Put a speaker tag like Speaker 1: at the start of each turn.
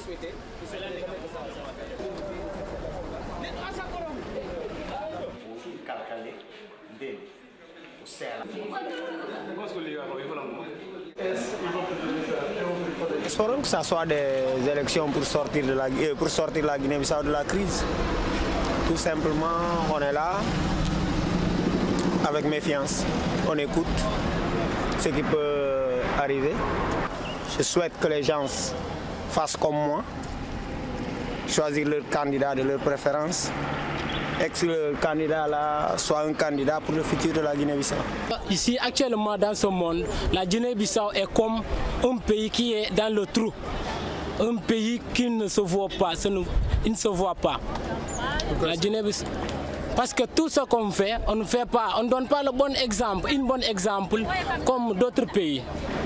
Speaker 1: souhaiter.
Speaker 2: Espérons que ça soit des élections pour sortir la Guinée-Bissau de la crise. Tout simplement, on est là avec méfiance. On écoute ce qui peut arriver. Je souhaite que les gens fassent comme moi, choisir leur candidat de leur préférence, et que le candidat là soit un candidat pour le futur de la Guinée-Bissau.
Speaker 3: Ici, actuellement, dans ce monde, la Guinée-Bissau est comme un pays qui est dans le trou. Un pays qui ne se voit pas, il ne se voit pas. La Guinée-Bissau. Parce que tout ce qu'on fait, on ne fait pas, on ne donne pas le bon exemple, un bon exemple comme d'autres pays.